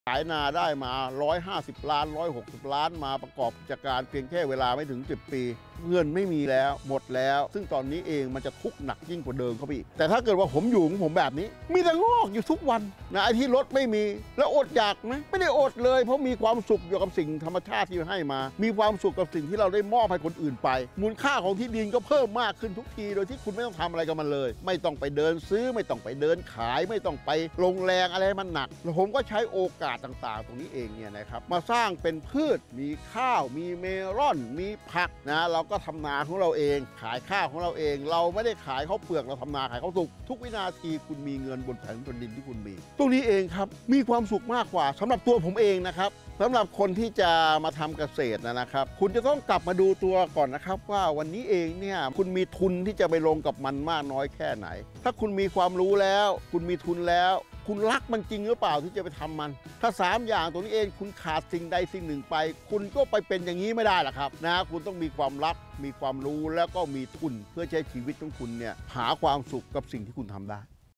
ขายนาได้มา150 ล้าน160 ล้านมาประกอบกิจการเพียงแค่เวลาไม่ถึง10 ปีเงินไม่มีแล้วหมดแล้วซึ่งตอนนี้เองมันจะทุกข์หนักยิ่งกว่าเดิมเข้าไปอีกแต่ถ้าเกิดว่าผมอยู่ของผมแบบนี้มีแต่งอกอยู่ทุกวันนะไอ้ที่รถไม่มีแล้วอดอยากไหมไม่ได้อดเลยเพราะมีความสุขอยู่กับสิ่งธรรมชาติที่ให้มามีความสุขกับสิ่งที่เราได้มอบให้คนอื่นไปมูลค่าของที่ดินก็เพิ่มมากขึ้นทุกทีโดยที่คุณไม่ต้องทำอะไรกับมันเลยไม่ต้องไปเดินซื้อไม่ต้องไปเดินขายไม่ต้องไปลงแรงอะไรมันหนักแล้วผมก็ใช้โอกาสต่างๆตรงนี้เองเนี่ยนะครับมาสร้างเป็นพืชมีข้าวมีเมลอนมีผักนะเราก็ทำนาของเราเองขายข้าวของเราเองเราไม่ได้ขายข้าวเปลือกเราทำนาขายข้าวสุกทุกวินาทีคุณมีเงินบนแผ่นดินที่คุณมีตรงนี้เองครับมีความสุขมากกว่าสำหรับตัวผมเองนะครับสำหรับคนที่จะมาทำเกษตรนะครับคุณจะต้องกลับมาดูตัวก่อนนะครับว่าวันนี้เองเนี่ยคุณมีทุนที่จะไปลงกับมันมากน้อยแค่ไหนถ้าคุณมีความรู้แล้วคุณมีทุนแล้วคุณรักมันจริงหรือเปล่าที่จะไปทำมันถ้า3อย่างตรงนี้เองคุณขาดสิ่งใดสิ่งหนึ่งไปคุณก็ไปเป็นอย่างนี้ไม่ได้หรอกครับนะคุณต้องมีความรักมีความรู้แล้วก็มีทุนเพื่อใช้ชีวิตของคุณเนี่ยหาความสุขกับสิ่งที่คุณทำได้